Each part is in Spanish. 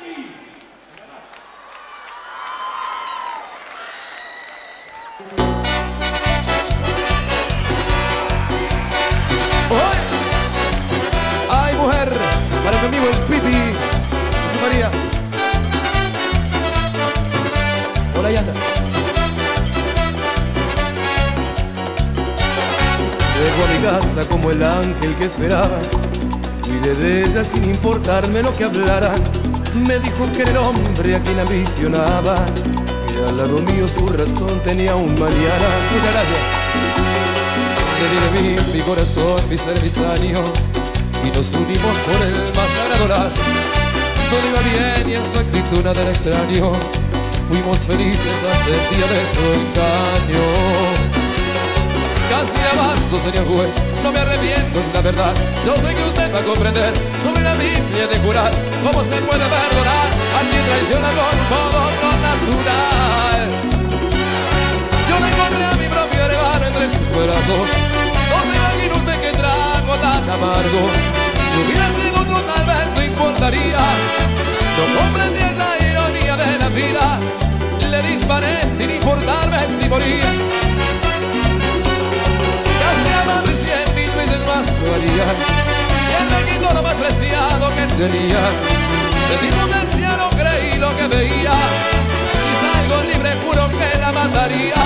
Ay, mujer, para mi amigo el Pipi, José María. Hola, Yana. Llegó a mi casa como el ángel que esperaba. Cuidé de ella sin importarme lo que hablaran. Me dijo que era el hombre a quien ambicionaba, que al lado mío su razón tenía un mañana. Muchas gracias. Le di de mí, mi corazón, mi ser, mis años, y nos unimos por el más sagrado lazo. Todo iba bien y en su actitud nada era extraño. Fuimos felices hasta el día de su engaño. Casi amando, señor juez, no me arrepiento, es la verdad. Yo sé que usted va a comprender sobre la Biblia de jurar cómo se puede perdonar a quien traiciona con modo no natural. Yo me encontré a mi propio hermano entre sus brazos. No se imagina usted que trago tan amargo. Si hubiera sido totalmente importaría. No comprendí esa ironía de la vida. Le disparé sin importarme si moría. Casi amando y 100.000 veces más lo haría. Si él me quitó lo más preciado que tenía. Sentí potencia, no creí lo que veía. Si salgo libre juro que la mataría.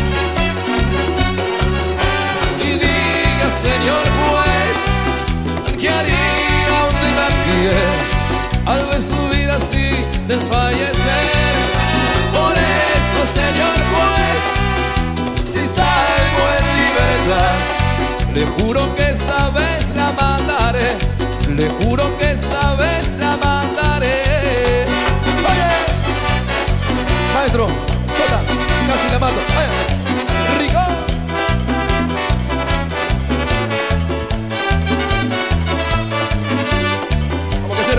Y diga, señor juez, ¿qué haría usted también al ver su vida así desfallecer? Por eso, señor juez, si salgo en libertad, le juro que esta vez la mandaré. Le juro que esta vez la mandaré. ¡Vaya! Maestro, Jota, casi la mato. ¡Vaya! ¡Rico! Como quechero.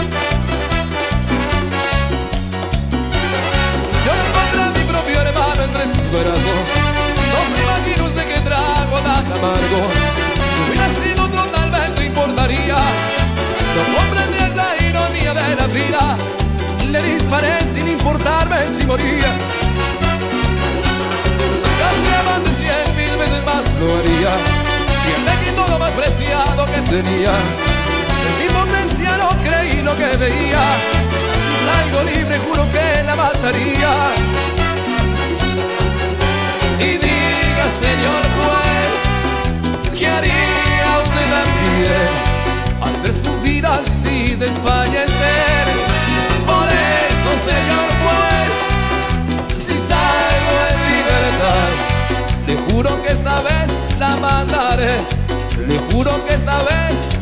Yo me encontré a mi propio hermano entre sus brazos. No se imagina usted que trago tan amargo. Si hubiera sido totalmente importaría. No comprendí esa ironía de la vida. Le disparé sin importarme si moría. Casi amando 100.000 veces más lo haría. Si él me quitó lo más preciado que tenía. Sentí potencia, no creí lo que veía. Si salgo libre juro que la mataría. Y diga, señor juez, ¿qué haría usted también al ver su vida así desfallecer? Por eso, señor juez, si salgo en libertad, le juro que esta vez la mandaré. Le juro que esta vez